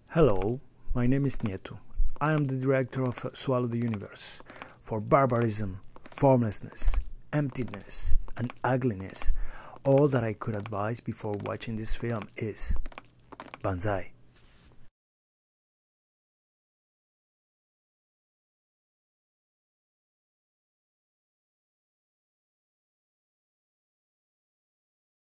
Hello, my name is Nieto. I am the director of Swallow the Universe. For barbarism, formlessness, emptiness, and ugliness, all that I could advise before watching this film is Banzai.